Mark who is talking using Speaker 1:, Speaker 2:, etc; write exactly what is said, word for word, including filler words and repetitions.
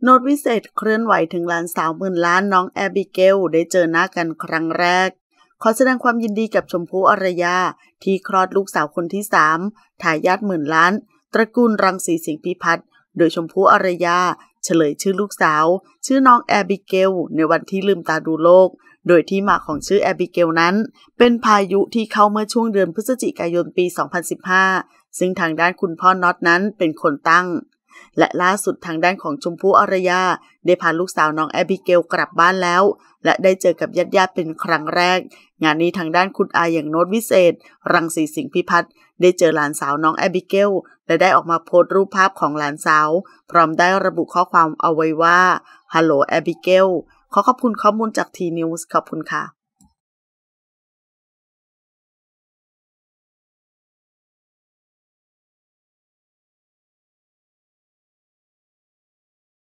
Speaker 1: โน้ตวิเศษเคลื่อนไหวถึงหลานสาวหมื่นล้านน้องแอบิเกลได้เจอหน้ากันครั้งแรกขอแสดงความยินดีกับชมพู่อารยาที่คลอดลูกสาวคนที่สามทายาทหมื่นล้านตระกูลรังสีสิงห์พิพัฒน์โดยชมพู่อารยาเฉลยชื่อลูกสาวชื่อน้องแอบิเกลในวันที่ลืมตาดูโลกโดยที่มาของชื่อแอบิเกลนั้นเป็นพายุที่เข้าเมื่อช่วงเดือนพฤศจิกายนปีสองพันสิบห้าซึ่งทางด้านคุณพ่อน็อตนั้นเป็นคนตั้งและล่าสุดทางด้านของชมพู่อารยาได้พาลูกสาวน้องแอบิเกลกลับบ้านแล้วและได้เจอกับญาติๆเป็นครั้งแรกงานนี้ทางด้านคุณอาอย่างโน้ตวิเศษรังสีสิงห์พิพัฒน์ได้เจอหลานสาวน้องแอบิเกลและได้ออกมาโพสต์รูปภาพของหลานสาวพร้อมได้ระบุข้อความเอาไว้ว่าฮัลโหลแอบิเกลขอขอบคุณข้อมูลจากทีนิวส์ขอบคุณค่ะ